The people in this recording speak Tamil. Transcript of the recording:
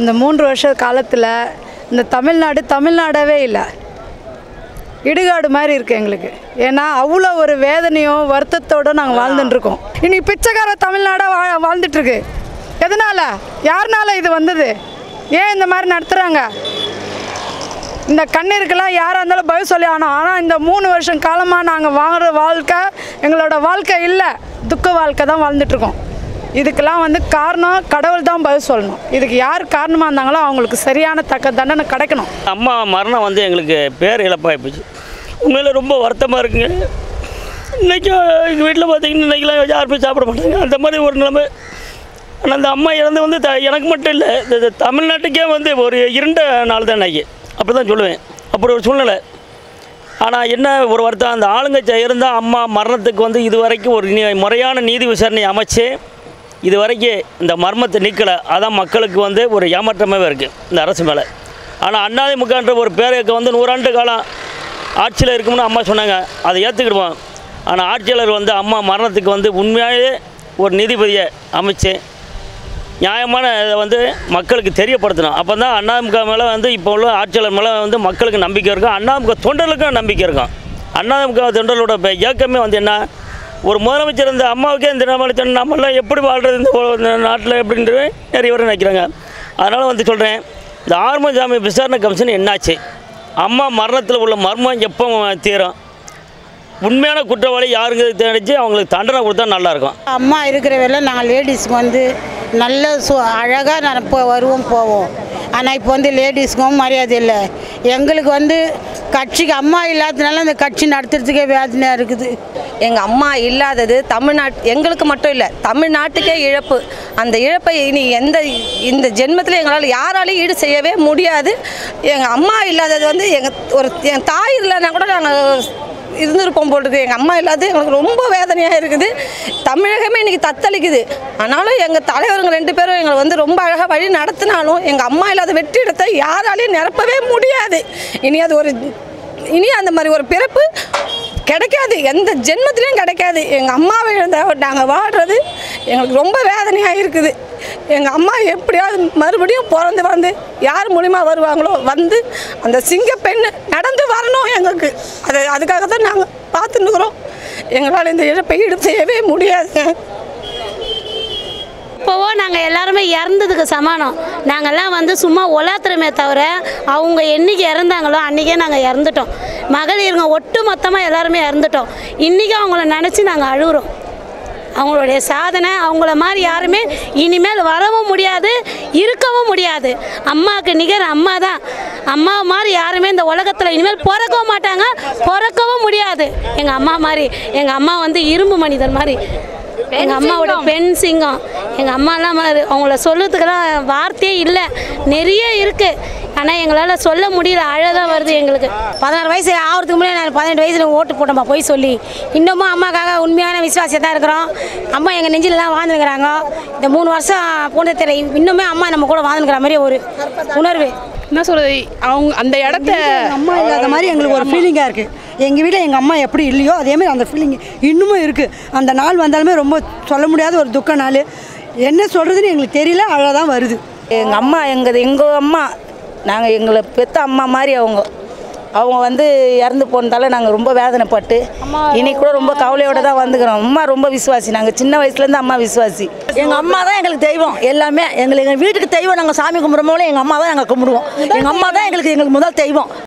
இந்த 3 வருஷ காலத்தில் இந்த தமிழ்நாடவே இல்லை, இடுகாடு மாதிரி இருக்குது எங்களுக்கு. ஏன்னா அவ்வளோ ஒரு வேதனையும் வருத்தத்தோடு நாங்கள் வாழ்ந்துட்டுருக்கோம். இன்னைக்கு பிச்சைக்கார தமிழ்நாடாக வாழ்ந்துட்டுருக்கு. எதனால், யாருனால இது வந்தது, ஏன் இந்த மாதிரி நடத்துகிறாங்க? இந்த கண்ணீருக்கெல்லாம் யாராக இருந்தாலும் பதில் சொல்லி ஆனால் இந்த 3 வருஷம் காலமாக நாங்கள் வாங்குகிற வாழ்க்கை எங்களோட வாழ்க்கை இல்லை, துக்க வாழ்க்கை தான் வாழ்ந்துட்டுருக்கோம். இதுக்கெல்லாம் காரணம் கடவுள் தான் பதில் சொல்லணும். இதுக்கு யார் காரணமாக இருந்தாங்களோ அவங்களுக்கு சரியான தக்க தண்டனை கிடைக்கணும். அம்மா மரணம் எங்களுக்கு பேர் இழப்பாகிப்போச்சு. உண்மையில் ரொம்ப வருத்தமாக இருக்குங்க. இன்றைக்கும் எங்கள் வீட்டில் பார்த்திங்கன்னா இன்றைக்கெலாம் யாருமே சாப்பிட மாட்டாங்க, அந்த மாதிரி ஒரு நிலைமை. ஆனால் அந்த அம்மா இறந்து எனக்கு மட்டும் இல்லை, இந்த தமிழ்நாட்டுக்கே ஒரு இருண்ட நாள் தான் இன்றைக்கி, அப்படி தான் சொல்லுவேன். அப்படி ஒரு சூழ்நிலை. ஆனால் என்ன ஒரு வருத்தம், அந்த ஆளுங்கட்சி இருந்தால் அம்மா மரணத்துக்கு இது வரைக்கும் ஒரு முறையான நீதி விசாரணை அமைச்சு இது வரைக்கும் இந்த மர்மத்தை நீக்கலை. அதான் மக்களுக்கு ஒரு ஏமாற்றமாகவே இருக்குது இந்த அரசு மேலே. ஆனால் AIADMKன்ற ஒரு பேருக்கு 100 ஆண்டு காலம் ஆட்சியில் இருக்கும்னு அம்மா சொன்னாங்க, அதை ஏற்றுக்கிடுவோம். ஆனால் ஆட்சியாளர் அம்மா மரணத்துக்கு உண்மையாகவே ஒரு நீதிபதியை அமைச்சு நியாயமான இதை மக்களுக்கு தெரியப்படுத்தணும். அப்போ தான் AIADMK மேலே இப்போ உள்ள ஆட்சியாளர் மேலே மக்களுக்கு நம்பிக்கை இருக்கும், AIADMK தொண்டர்களுக்கும் நம்பிக்கை இருக்கும். AIADMK தொண்டர்களோட இயக்கமே என்ன, ஒரு முதலமைச்சர் இந்த அம்மாவுக்கே இந்த நம்மளாம் எப்படி வாழ்கிறது இந்த நாட்டில் எப்படின்றது நிறைய பேர் நினைக்கிறாங்க. அதனால் சொல்கிறேன், இந்த ஆறுமுகசாமி விசாரணை கமிஷன் என்னாச்சு, அம்மா மரணத்தில் உள்ள மர்மம் எப்போ தீரும், உண்மையான குற்றவாளி யாருங்கிறது தெரிஞ்சு அவங்களுக்கு தண்டனை கொடுத்தா நல்லாயிருக்கும். அம்மா இருக்கிற வேலை நாங்கள் லேடிஸ்க்கு நல்ல அழகாக நான் வருவோம் போவோம். ஆனால் இப்போ லேடிஸ்க்கும் மரியாதை இல்லை. எங்களுக்கு கட்சிக்கு அம்மா இல்லாததுனால அந்த கட்சி நடத்துறதுக்கே வேதனையாக இருக்குது. எங்கள் அம்மா இல்லாதது எங்களுக்கு மட்டும் இல்லை, தமிழ்நாட்டுக்கே இழப்பு. அந்த இழப்பை இனி இந்த ஜென்மத்தில் எங்களால் யாராலையும் ஈடு செய்யவே முடியாது. எங்கள் அம்மா இல்லாதது என் தாய் இல்லைன்னா கூட நாங்கள் இருந்திருப்போம் போல் இருக்குது. எங்கள் அம்மா இல்லாத எங்களுக்கு ரொம்ப வேதனையாக இருக்குது. தமிழகமே இன்றைக்கி தத்தளிக்குது. ஆனாலும் எங்கள் தலைவருங்க 2 பேரும் எங்களை ரொம்ப அழகாக வழி நடத்தினாலும் எங்கள் அம்மா இல்லாத வெற்றிடத்தை யாராலையும் நிரப்பவே முடியாது. இனி அந்த மாதிரி ஒரு பிறப்பு கிடைக்காது, எந்த ஜென்மத்திலையும் கிடைக்காது. எங்கள் அம்மாவை நாங்கள் வாழ்கிறது எங்களுக்கு ரொம்ப வேதனையாக இருக்குது. எங்கள் அம்மா எப்படியாவது மறுபடியும் பிறந்து யார் மூலிமா வருவாங்களோ அந்த சிங்கப்பெண் நடந்து வரணும் எங்களுக்கு. அதுக்காக தான் நாங்கள் பார்த்துன்னுக்குறோம். எங்களால் இந்த இழப்பை ஈடு செய்யவே முடியாது. இப்போவோ நாங்கள் எல்லாருமே இறந்ததுக்கு சமானம். நாங்கள்லாம் சும்மா உலாத்துறமே தவிர அவங்க என்றைக்கு இறந்தாங்களோ அன்றைக்கே நாங்கள் இறந்துட்டோம். மகளிருங்க ஒட்டு மொத்தமாக எல்லாருமே இறந்துட்டோம். இன்றைக்கி அவங்கள நினச்சி நாங்கள் அழுகுறோம். அவங்களுடைய சாதனை அவங்கள மாதிரி யாருமே இனிமேல் வரவும் முடியாது, இருக்கவும் முடியாது. அம்மாவுக்கு நிகர் அம்மா தான். அம்மா மாதிரி யாருமே இந்த உலகத்தில் இனிமேல் பிறக்கவும் மாட்டாங்க, பிறக்கவும் முடியாது. எங்கள் அம்மா மாதிரி, எங்கள் அம்மா இரும்பு மனிதன் மாதிரி, எங்கள் அம்மாவோட பெண் சிங்கம். எங்கள் அம்மாலாம் அவங்கள சொல்லுறதுக்கெல்லாம் வார்த்தையே இல்லை, நிறைய இருக்குது. ஆனால் எங்களால் சொல்ல முடியல, அழகாக வருது எங்களுக்கு. 16 வயசு ஆகிறதுக்கு முன்னாடி நான் 18 வயசில் ஓட்டு போட்டோம்மா போய் சொல்லி. இன்னமும் அம்மாக்காக உண்மையான விசுவாசியாக தான் இருக்கிறோம். அம்மா எங்கள் நெஞ்சிலலாம் வாழ்ந்துருக்கிறாங்க. இந்த 3 வருஷம் போனது தெரியல, இன்னுமே அம்மா நம்ம கூட வாழ்ந்துக்கிற மாதிரி ஒரு உணர்வு. என்ன சொல்கிறது, அவங்க அந்த இடத்த அம்மா இல்லாத மாதிரி எங்களுக்கு ஒரு ஃபீலிங்காக இருக்குது. எங்கள் வீட்டில் எங்கள் அம்மா எப்படி இல்லையோ அதேமாதிரி அந்த ஃபீலிங் இன்னமும் இருக்குது. அந்த நாள் வந்தாலுமே ரொம்ப சொல்ல முடியாத ஒரு துக்க நாள். என்ன சொல்கிறதுன்னு எங்களுக்கு தெரியல, அழகாக வருது. எங்கள் அம்மா எங்கள் அம்மா, நாங்கள் எங்களை பெற்ற அம்மா மாதிரி அவங்க இறந்து போனதால நாங்கள் ரொம்ப வேதனைப்பட்டு இன்னைக்கு கூட ரொம்ப கவலையோடு தான் வந்துக்கிறோம். அம்மா ரொம்ப விசுவாசி, நாங்கள் சின்ன வயசுலேருந்து அம்மா விசுவாசி. எங்கள் அம்மா தான் எங்களுக்கு தெய்வம், எல்லாமே எங்கள் வீட்டுக்கு தெய்வம். நாங்கள் சாமி கும்பிட்றோமோ எங்கள் அம்மா தான் நாங்கள் கும்பிடுவோம். எங்கள் அம்மா தான் எங்களுக்கு முதல் தெய்வம்.